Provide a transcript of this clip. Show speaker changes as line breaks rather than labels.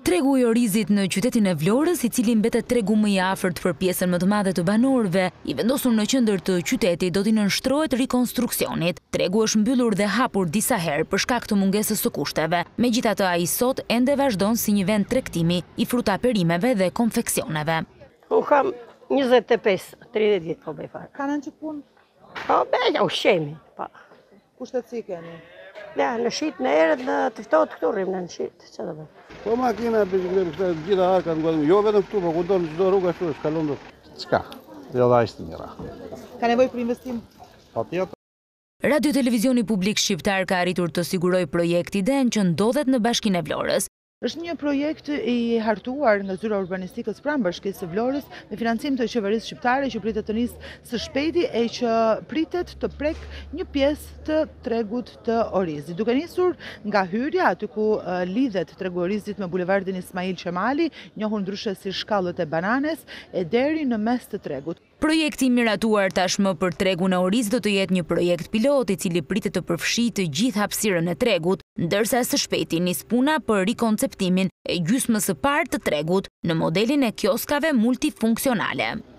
Tregu i Orizit në qytetin e Vlorës, i cili mbetet tregu më i afërt për pjesën më të madhe të banorëve, i vendosur në qendër të qytetit, do t'i nënshtrohet rikonstruksionit. Tregu është mbyllur dhe hapur disa herë për shkak të mungesës së kushteve. Megjithatë, ai sot ende vazhdon si një vend tregtimi i frutaperimeve dhe konfeksioneve.
Unë kam 25-30 vjetë po bëj fare.
Kanë në që punë?
Po, beja ushqemi.
Kushtet si keni?
Ja, në shit në erët në të ftohet këtu rrim në shit. Që do bëj?
Po makina, bicikletë, gjitha arkat, jo vetëm këtu, po kundon çdo rrugë ashtu, shkalon do. Çka? Jo dha ishte mira.
Ka nevojë për investim?
Patjetër.
Radio Televizioni Publik Shqiptar ka arritur të sigurojë projekti DEN që ndodhet në Bashkinë e Vlorës.
Është një projekt i hartuar nga zyra urbanistikës pranë Bashkisë së Vlorës me financim të qeverisë shqiptare që pritet të nisë së shpejti e që pritet të prek një pjesë të tregut të Orizit. Duke nisur nga hyrja aty ku lidhet tregu Orizit me bulevardin Ismail Qemali, njohur ndryshe si shkallët e bananes, e deri në mes të tregut.
Projekti i miratuar tashmë për tregun e Orizit do të jetë një projekt pilot i cili pritet të përfshijë të gjithë hapësirën e tregut, ndërsa së shpejti nis puna për rikonceptimin e gjysmës së parë të tregut në modelin e kioskave multifunksionale.